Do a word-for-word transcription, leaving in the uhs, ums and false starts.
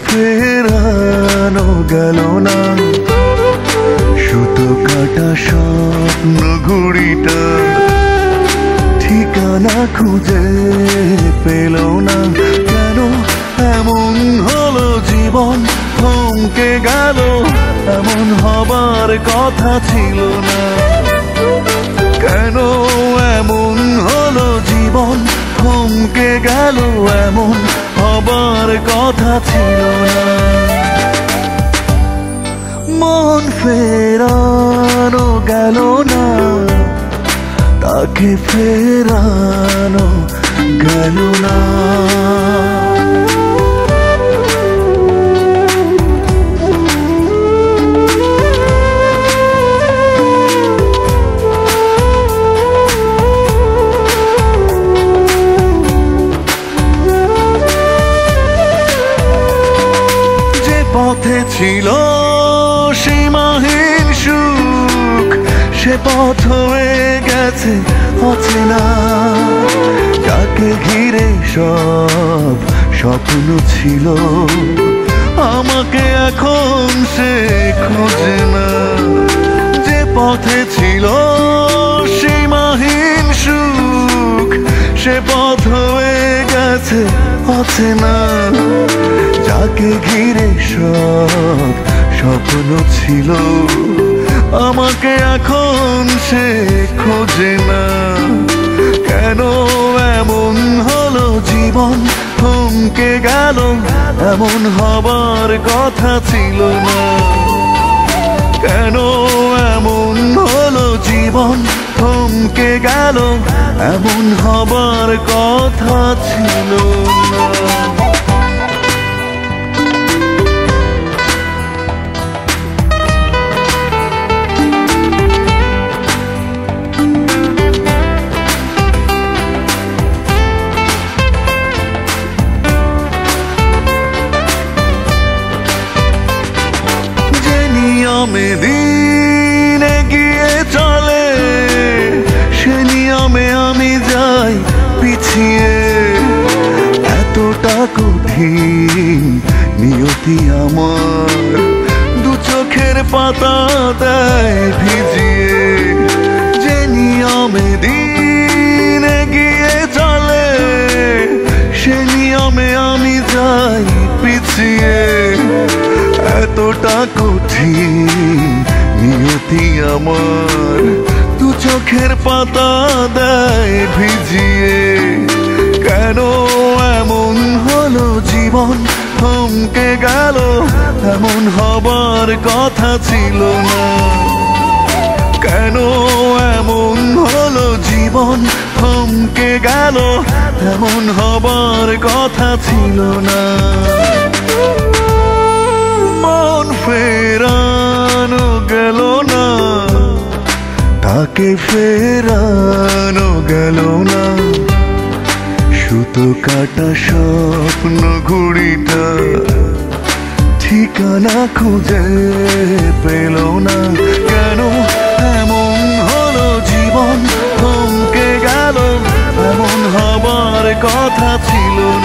ফেরানো গেল না, সুতো কাটা স্বপ্ন ঘুড়িটা ঠিকানা খুঁজে পেল না। কেন এমন হলো জীবন, থমকে গেল, এমন হবার কথা ছিল না। কেন এমন হলো জীবন, থমকে গেল, এমন হবার কথা ছিল না। মন ফেরানো গেল না, তাকে ফেরানো গেল না। পথে ছিল সীমাহীন সুখ, সে পথ হয়ে গেছে অচেনা। যাকে ঘিরে সব স্বপ্ন ছিল, আমাকে এখন সে খোঁজে না। যে পথে ছিল সীমাহীন সুখ, সে পথ হয়ে গেছে অচেনা। যাকে ঘিরে সব স্বপ্ন ছিল, আমাকে এখন সে খোঁজে না। কেন এমন হলো জীবন, থমকে গেল, এমন হবার কথা ছিল না। কেন এমন হলো জীবন, থমকে গেল, এমন হবার কথা ছিল না। নিয়মে দিন এগিয়ে চলে, সে নিয়মে আমি যাই পিছিয়ে। এতটা কঠিন নিয়তি আমার, দু চোখের পাতা দেয় ভিজিয়ে। যে নিয়মে দিন এগিয়ে চলে, সে নিয়মে আমি যাই পিছিয়ে। এতটা কঠিন নিয়তি আমার, দু চোখের পাতা দেয় ভিজিয়ে। কেন এমন হলো জীবন, থমকে গেল, এমন হবার কথা ছিল না। কেন এমন হলো জীবন, থমকে গেল, এমন হবার কথা ছিল না। মন ফেরানো গেল না, তাকে ফেরানো গেল না। সুতো কাটা স্বপ্ন ঘুড়িটা ঠিকানা খুঁজে পেল না। কেন এমন হলো জীবন, থমকে গেল, এমন হবার কথা ছিল